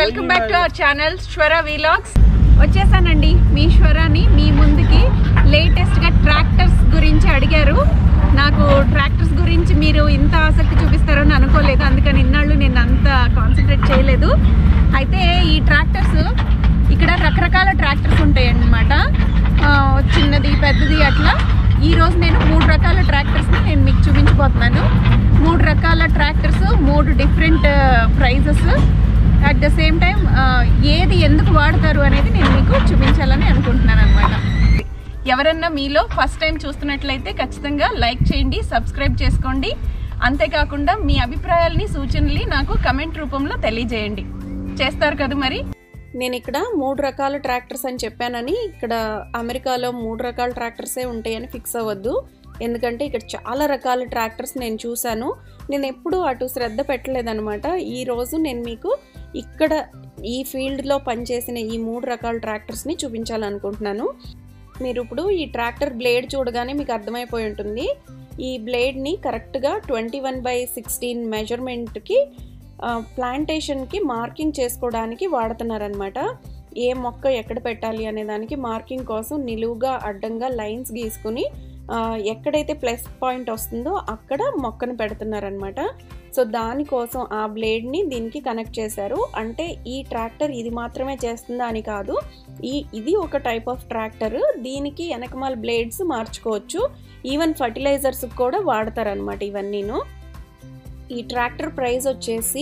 Welcome back to our channel Swara vlogs. వచ్చేసానండి మీ శ్వరాని మీ ముందుకి. లేటెస్ట్గా ట్రాక్టర్స్ గురించి అడిగారు. నాకు ట్రాక్టర్స్ గురించి మీరు ఇంత ఆసక్తి చూపిస్తారని అనుకోలేదు, అందుకని ఇన్నాళ్ళు నేను అంత కాన్సన్ట్రేట్ చేయలేదు. అయితే ఈ ట్రాక్టర్స్ ఇక్కడ రకరకాల ట్రాక్టర్స్ ఉంటాయి అన్నమాట, చిన్నది పెద్దది అట్లా. ఈరోజు నేను 3 రకాల ట్రాక్టర్స్ని నేను మీకు చూపించబోతున్నాను. 3 రకాల tractors, 3 different prices. At the same time ఏది ఎందుకు వాడతారు అనేది నేను మీకు చూపించాలని అనుకుంటున్నాను అనమాట. ఎవరన్నా మీలో ఫస్ట్ టైం చూస్తున్నట్లయితే ఖచ్చితంగా లైక్ చేయండి, సబ్స్క్రైబ్ చేసుకోండి. అంతేకాకుండా మీ అభిప్రాయాలని, సూచనలు నాకు కమెంట్ రూపంలో తెలియజేయండి. చేస్తారు కదా మరి. నేను ఇక్కడ 3 రకాల ట్రాక్టర్స్ అని చెప్పానని, ఇక్కడ అమెరికాలో 3 రకాల ట్రాక్టర్సే ఉంటాయని ఫిక్స్ అవ్వద్దు. ఎందుకంటే ఇక్కడ చాలా రకాల ట్రాక్టర్స్ నేను చూశాను. నేను ఎప్పుడూ అటు శ్రద్ధ పెట్టలేదన్నమాట. ఈరోజు నేను మీకు ఇక్కడ ఈ ఫీల్డ్లో పనిచేసిన ఈ 3 రకాల ట్రాక్టర్స్ని చూపించాలనుకుంటున్నాను. మీరు ఇప్పుడు ఈ ట్రాక్టర్ బ్లేడ్ చూడగానే మీకు అర్థమైపోయి ఉంటుంది. ఈ బ్లేడ్ని కరెక్ట్గా 21/16 మెజర్మెంట్కి ప్లాంటేషన్కి మార్కింగ్ చేసుకోవడానికి వాడుతున్నారనమాట. ఏ మొక్క ఎక్కడ పెట్టాలి అనే దానికి మార్కింగ్ కోసం నిలువుగా అడ్డంగా లైన్స్ గీసుకుని ఎక్కడైతే ప్లస్ పాయింట్ వస్తుందో అక్కడ మొక్కను పెడుతున్నారనమాట. సో దానికోసం ఆ బ్లేడ్ని దీనికి కనెక్ట్ చేశారు. అంటే ఈ ట్రాక్టర్ ఇది మాత్రమే చేస్తుందా అని కాదు, ఇది ఒక టైప్ ఆఫ్ ట్రాక్టర్. దీనికి వెనకమాల బ్లేడ్స్ మార్చుకోవచ్చు. ఈవెన్ ఫర్టిలైజర్స్ కూడా వాడతారనమాట ఇవన్నీను. ఈ ట్రాక్టర్ ప్రైస్ వచ్చేసి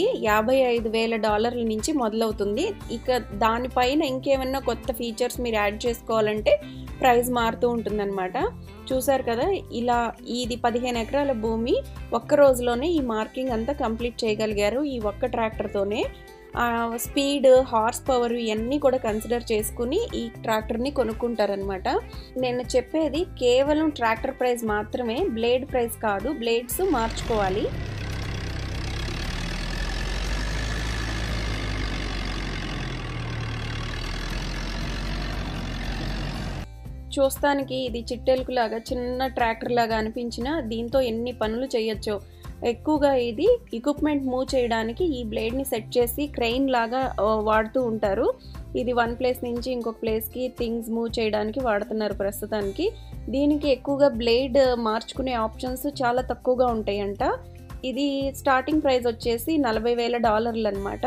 $55,000 నుంచి మొదలవుతుంది. ఇక దానిపైన ఇంకేమన్నా కొత్త ఫీచర్స్ మీరు యాడ్ చేసుకోవాలంటే ప్రైస్ మారుతూ ఉంటుందన్నమాట. చూసారు కదా, ఇలా ఇది 15 ఎకరాల భూమి ఒక్క రోజులోనే ఈ మార్కింగ్ అంతా కంప్లీట్ చేయగలిగారు ఈ ఒక్క ట్రాక్టర్తోనే. స్పీడ్, హార్స్ పవర్ ఇవన్నీ కూడా కన్సిడర్ చేసుకుని ఈ ట్రాక్టర్ని కొనుక్కుంటారనమాట. నేను చెప్పేది కేవలం ట్రాక్టర్ ప్రైస్ మాత్రమే, బ్లేడ్ ప్రైస్ కాదు. బ్లేడ్స్ మార్చుకోవాలి. చూస్తానికి ఇది చిట్టెలుకులాగా చిన్న ట్రాక్టర్ లాగా అనిపించిన దీంతో ఎన్ని పనులు చేయొచ్చో. ఎక్కువగా ఇది ఎక్విప్మెంట్ మూవ్ చేయడానికి ఈ బ్లేడ్ని సెట్ చేసి క్రెయిన్ లాగా వాడుతూ ఉంటారు. ఇది వన్ ప్లేస్ నుంచి ఇంకొక ప్లేస్కి థింగ్స్ మూవ్ చేయడానికి వాడుతున్నారు ప్రస్తుతానికి. దీనికి ఎక్కువగా బ్లేడ్ మార్చుకునే ఆప్షన్స్ చాలా తక్కువగా ఉంటాయంట. ఇది స్టార్టింగ్ ప్రైస్ వచ్చేసి $40,000 అనమాట.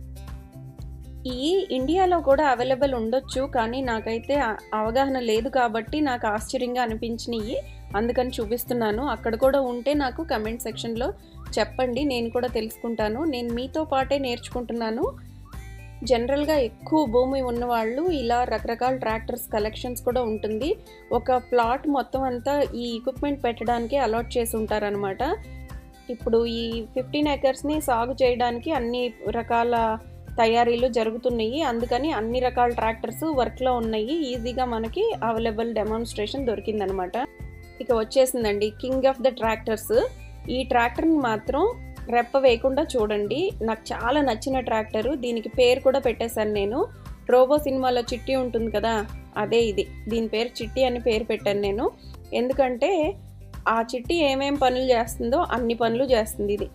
ఈ ఇండియాలో కూడా అవైలబుల్ ఉండొచ్చు, కానీ నాకైతే అవగాహన లేదు కాబట్టి నాకు ఆశ్చర్యంగా అనిపించినవి, అందుకని చూపిస్తున్నాను. అక్కడ కూడా ఉంటే నాకు కమెంట్ సెక్షన్లో చెప్పండి, నేను కూడా తెలుసుకుంటాను. నేను మీతో పాటే నేర్చుకుంటున్నాను. జనరల్గా ఎక్కువ భూమి ఉన్నవాళ్ళు ఇలా రకరకాల ట్రాక్టర్స్ కలెక్షన్స్ కూడా ఉంటుంది. ఒక ప్లాట్ మొత్తం అంతా ఈ ఎక్విప్మెంట్ పెట్టడానికి అలాట్ చేసి ఉంటారనమాట. ఇప్పుడు ఈ 15 ఎకర్స్ని సాగు చేయడానికి అన్ని రకాల తయారీలు జరుగుతున్నాయి. అందుకని అన్ని రకాల ట్రాక్టర్స్ వర్క్లో ఉన్నాయి. ఈజీగా మనకి అవైలబుల్ డెమాన్స్ట్రేషన్ దొరికిందనమాట. ఇక వచ్చేసిందండి కింగ్ ఆఫ్ ద ట్రాక్టర్స్. ఈ ట్రాక్టర్ని మాత్రం రెప్ప వేయకుండా చూడండి. నాకు చాలా నచ్చిన ట్రాక్టరు. దీనికి పేరు కూడా పెట్టేశాను నేను. రోబో సినిమాలో చిట్టి ఉంటుంది కదా, అదే ఇది. దీని పేరు చిట్టి అని పేరు పెట్టాను నేను. ఎందుకంటే ఆ చిట్టి ఏమేం పనులు చేస్తుందో అన్ని పనులు చేస్తుంది ఇది.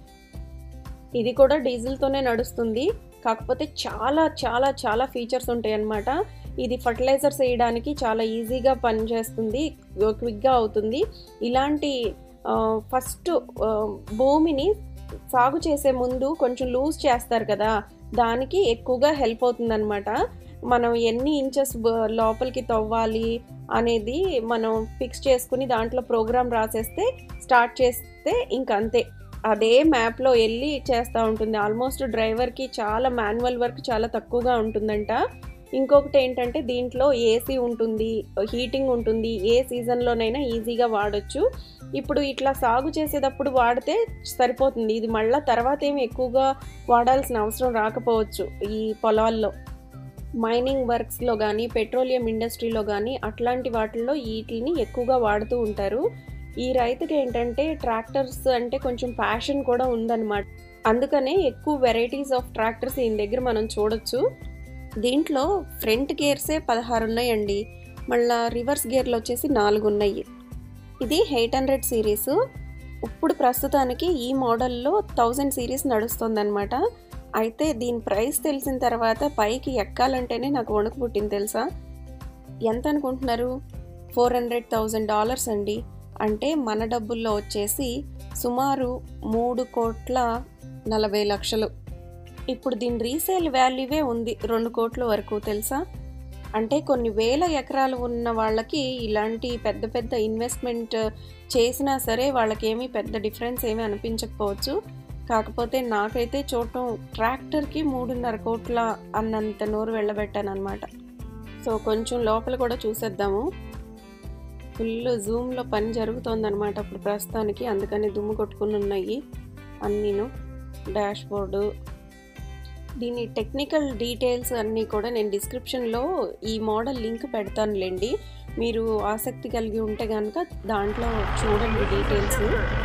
ఇది కూడా డీజిల్తోనే నడుస్తుంది. కాకపోతే చాలా చాలా చాలా ఫీచర్స్ ఉంటాయి అన్నమాట. ఇది ఫర్టిలైజర్స్ వేయడానికి చాలా ఈజీగా పనిచేస్తుంది, క్విక్గా అవుతుంది. ఇలాంటి ఫస్ట్ భూమిని సాగు చేసే ముందు కొంచెం లూజ్ చేస్తారు కదా, దానికి ఎక్కువగా హెల్ప్ అవుతుంది అనమాట. మనం ఎన్ని ఇంచెస్ లోపలికి తవ్వాలి అనేది మనం ఫిక్స్ చేసుకుని దాంట్లో ప్రోగ్రామ్ రాసేస్తే స్టార్ట్ చేస్తే ఇంకంతే అదే మ్యాప్లో వెళ్ళి చేస్తూ ఉంటుంది. ఆల్మోస్ట్ డ్రైవర్కి చాలా మాన్యువల్ వర్క్ చాలా తక్కువగా ఉంటుందంట. ఇంకొకటి ఏంటంటే దీంట్లో ఏసీ ఉంటుంది, హీటింగ్ ఉంటుంది. ఏ సీజన్లోనైనా ఈజీగా వాడచ్చు. ఇప్పుడు ఇట్లా సాగు చేసేటప్పుడు వాడితే సరిపోతుంది. ఇది మళ్ళీ తర్వాత ఏమి ఎక్కువగా వాడాల్సిన అవసరం రాకపోవచ్చు. ఈ పొలాల్లో మైనింగ్ వర్క్స్లో కానీ పెట్రోలియం ఇండస్ట్రీలో కానీ అట్లాంటి వాటిల్లో వీటిని ఎక్కువగా వాడుతూ ఉంటారు. ఈ రైతుకి ఏంటంటే ట్రాక్టర్స్ అంటే కొంచెం ప్యాషన్ కూడా ఉందన్నమాట. అందుకనే ఎక్కువ వెరైటీస్ ఆఫ్ ట్రాక్టర్స్ ఈయన దగ్గర మనం చూడొచ్చు. దీంట్లో ఫ్రంట్ గేర్సే 16 ఉన్నాయండి. మళ్ళీ రివర్స్ గేర్లు వచ్చేసి 4 ఉన్నాయి. ఇది 800 సిరీస్. ఇప్పుడు ప్రస్తుతానికి ఈ మోడల్లో 1000 సిరీస్ నడుస్తుంది అనమాట. అయితే దీని ప్రైస్ తెలిసిన తర్వాత పైకి ఎక్కాలంటేనే నాకు వణుకు పుట్టింది తెలుసా. ఎంత అనుకుంటున్నారు? $400,000 అండి. అంటే మన డబ్బుల్లో వచ్చేసి సుమారు 3,40,00,000. ఇప్పుడు దీని రీసేల్ వాల్యూవే ఉంది 2 కోట్ల వరకు తెలుసా. అంటే కొన్ని వేల ఎకరాలు ఉన్న వాళ్ళకి ఇలాంటి పెద్ద పెద్ద ఇన్వెస్ట్మెంట్ చేసినా సరే వాళ్ళకేమీ పెద్ద డిఫరెన్స్ ఏమీ అనిపించకపోవచ్చు. కాకపోతే నాకైతే చూడటం ట్రాక్టర్కి 3.5 కోట్ల అన్నంత నోరు వెళ్ళబెట్టాను అనమాట. సో కొంచెం లోపల కూడా చూసేద్దాము. ఫుల్ జూమ్లో పని జరుగుతోందనమాట ఇప్పుడు ప్రస్తుతానికి, అందుకని దుమ్ము కొట్టుకుని ఉన్నాయి అన్నీను. డాష్ బోర్డు, దీని టెక్నికల్ డీటెయిల్స్ అన్నీ కూడా నేను డిస్క్రిప్షన్లో ఈ మోడల్ లింక్ పెడతానులేండి. మీరు ఆసక్తి కలిగి ఉంటే కనుక దాంట్లో చూడండి డీటెయిల్స్.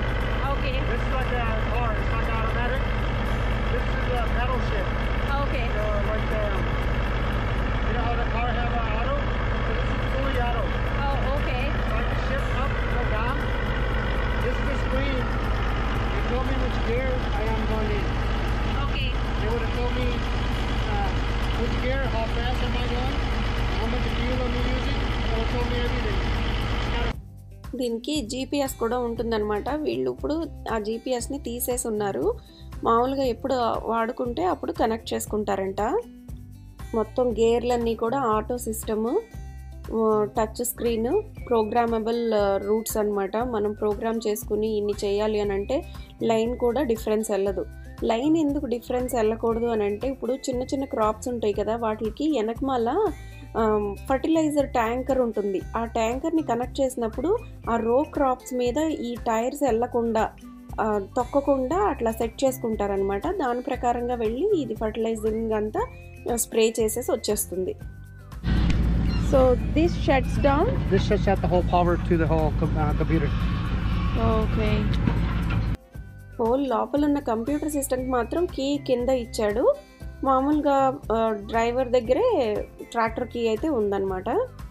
దీనికి జీపీఎస్ కూడా ఉంటుందన్నమాట. వీళ్ళు ఇప్పుడు ఆ జీపీఎస్ని తీసేసి ఉన్నారు. మామూలుగా ఎప్పుడు వాడుకుంటే అప్పుడు కనెక్ట్ చేసుకుంటారంట. మొత్తం గేర్లన్నీ కూడా auto system, touch screen, programmable routes అనమాట. మనం ప్రోగ్రామ్ చేసుకుని ఇన్ని చేయాలి అని అంటే లైన్ కూడా డిఫరెన్స్ వెళ్ళదు. లైన్ ఎందుకు డిఫరెన్స్ వెళ్ళకూడదు అని అంటే ఇప్పుడు చిన్న చిన్న క్రాప్స్ ఉంటాయి కదా, వాటికి వెనకమాల ఫర్టిలైజర్ ట్యాంకర్ ఉంటుంది. ఆ ట్యాంకర్ని కనెక్ట్ చేసినప్పుడు ఆ రో క్రాప్స్ మీద ఈ టైర్స్ వెళ్ళకుండా తొక్కకుండా అట్లా సెట్ చేసుకుంటారనమాట. దాని ప్రకారంగా వెళ్ళి ఇది ఫర్టిలైజింగ్ అంతా స్ప్రే చేసేసి వచ్చేస్తుంది. So this shuts down. This shuts out the whole power to the whole computer. Okay. Whole లోపల ఉన్న కంప్యూటర్ సిస్టమ్కి మాత్రం కీ కింద ఇచ్చాడు. మామూలుగా డ్రైవర్ దగ్గరే ట్రాక్టర్ కీ అయితే ఉందన్నమాట.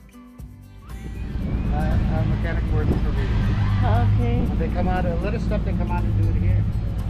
Mechanic works for me. Okay. They come out, a little stuff they come out and do it here.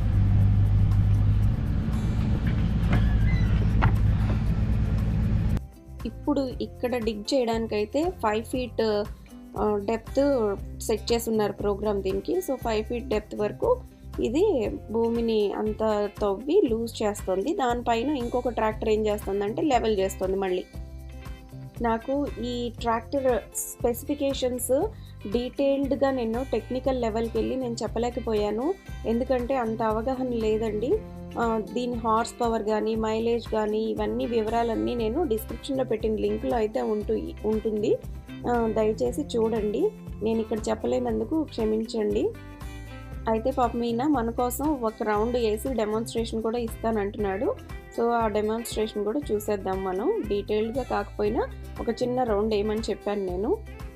ఇప్పుడు ఇక్కడ డిగ్ చేయడానికైతే 5 ఫీట్ డెప్త్ సెట్ చేసి ఉన్నారు ప్రోగ్రామ్ దీనికి. సో 5 ఫీట్ డెప్త్ వరకు ఇది భూమిని అంతా తవ్వి లూజ్ చేస్తుంది. దానిపైన ఇంకొక ట్రాక్టర్ ఏం చేస్తుందంటే లెవెల్ చేస్తుంది మళ్ళీ. నాకు ఈ ట్రాక్టర్ స్పెసిఫికేషన్స్ డీటెయిల్డ్గా నేను టెక్నికల్ లెవెల్కి వెళ్ళి నేను చెప్పలేకపోయాను, ఎందుకంటే అంత అవగాహన లేదండి. దీని హార్స్ పవర్ కానీ మైలేజ్ కానీ ఇవన్నీ వివరాలన్నీ నేను డిస్క్రిప్షన్లో పెట్టిన లింక్లో అయితే ఉంటుంది. దయచేసి చూడండి. నేను ఇక్కడ చెప్పలేనందుకు క్షమించండి. అయితే పాపం ఈయన మన కోసం ఒక రౌండ్ వేసి డెమాన్స్ట్రేషన్ కూడా ఇస్తానంటున్నాడు. సో ఆ డెమాన్స్ట్రేషన్ కూడా చూసేద్దాం మనం. డీటెయిల్డ్గా కాకపోయినా ఒక చిన్న రౌండ్ వేయమని చెప్పాను నేను.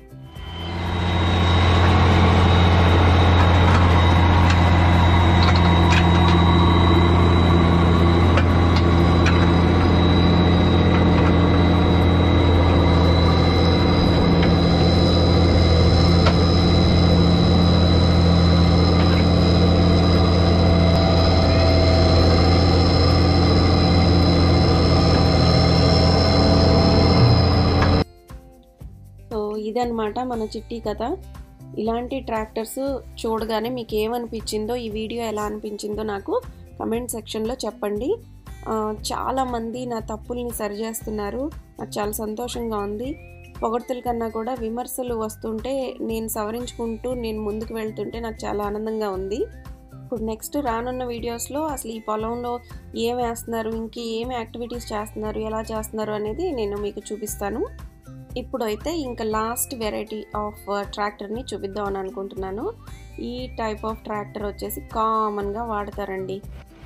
ఇదన్నమాట మన చిట్టి కథ. ఇలాంటి ట్రాక్టర్స్ చూడగానే మీకు ఏమనిపించిందో, ఈ వీడియో ఎలా అనిపించిందో నాకు కమెంట్ సెక్షన్లో చెప్పండి. చాలామంది నా తప్పుల్ని సరిచేస్తున్నారు, నాకు చాలా సంతోషంగా ఉంది. పొగడ్తల కన్నా కూడా విమర్శలు వస్తుంటే నేను సవరించుకుంటూ నేను ముందుకు వెళ్తుంటే నాకు చాలా ఆనందంగా ఉంది. ఇప్పుడు నెక్స్ట్ రానున్న వీడియోస్లో అసలు ఈ పొలంలో ఏం వేస్తున్నారు, ఏమి యాక్టివిటీస్ చేస్తున్నారు, ఎలా చేస్తున్నారు అనేది నేను మీకు చూపిస్తాను. ఇప్పుడైతే ఇంకా లాస్ట్ వెరైటీ ఆఫ్ ట్రాక్టర్ని చూపిద్దామని అనుకుంటున్నాను. ఈ టైప్ ఆఫ్ ట్రాక్టర్ వచ్చేసి కామన్గా వాడతారండి.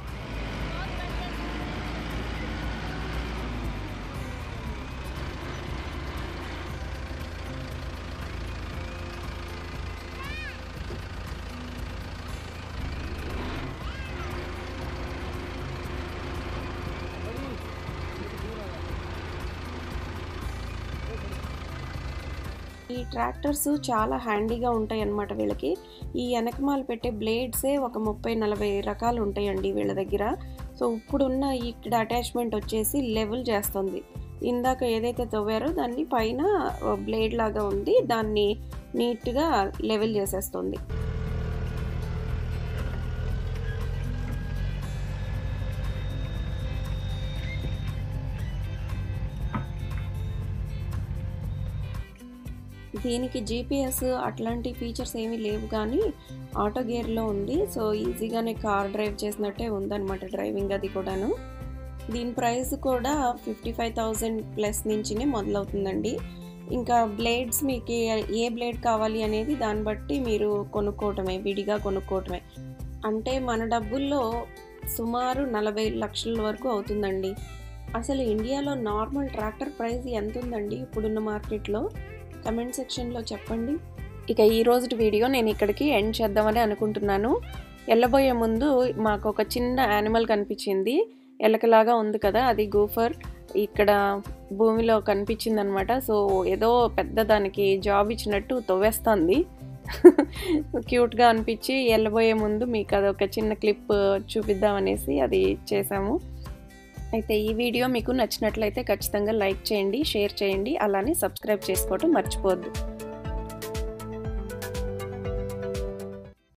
ఈ ట్రాక్టర్స్ చాలా హ్యాండీగా ఉంటాయి అన్నమాట వీళ్ళకి. ఈ వెనకమాల పెట్టే బ్లేడ్సే ఒక 30-40 రకాలు ఉంటాయండి వీళ్ళ దగ్గర. సో ఇప్పుడున్న ఇక్కడ అటాచ్మెంట్ వచ్చేసి లెవెల్ చేస్తుంది. ఇందాక ఏదైతే తవ్వారో దాన్ని పైన బ్లేడ్ లాగా ఉంది, దాన్ని నీట్గా లెవెల్ చేసేస్తుంది. దీనికి జీపీఎస్ అట్లాంటి ఫీచర్స్ ఏమీ లేవు, కానీ ఆటో గేర్లో ఉంది. సో ఈజీగానే కార్ డ్రైవ్ చేసినట్టే ఉందన్నమాట డ్రైవింగ్ అది కూడాను. దీని ప్రైస్ కూడా 55,000 ప్లస్ నుంచినే మొదలవుతుందండి. ఇంకా బ్లేడ్స్ మీకు ఏ బ్లేడ్ కావాలి అనేది దాన్ని బట్టి మీరు కొనుక్కోవటమే, విడిగా కొనుక్కోవటమే. అంటే మన డబ్బుల్లో సుమారు 40 లక్షల వరకు అవుతుందండి. అసలు ఇండియాలో నార్మల్ ట్రాక్టర్ ప్రైస్ ఎంత ఉందండి ఇప్పుడున్న మార్కెట్లో? కమెంట్ సెక్షన్లో చెప్పండి. ఇక ఈ రోజు వీడియో నేను ఇక్కడికి ఎండ్ చేద్దామని అనుకుంటున్నాను. వెళ్ళబోయే ముందు మాకు ఒక చిన్న యానిమల్ కనిపించింది, ఎలకలాగా ఉంది కదా, అది గూఫర్ ఇక్కడ భూమిలో కనిపించింది అనమాట. సో ఏదో పెద్ద దానికి జాబ్ ఇచ్చినట్టు తవ్వేస్తుంది. క్యూట్గా అనిపించి వెళ్ళబోయే ముందు మీకు అదొక చిన్న క్లిప్ చూపిద్దామనేసి అది చేసాము. అయితే ఈ వీడియో మీకు నచ్చినట్లయితే ఖచ్చితంగా లైక్ చేయండి, షేర్ చేయండి, అలానే సబ్స్క్రైబ్ చేసుకోవడం మర్చిపోవద్దు.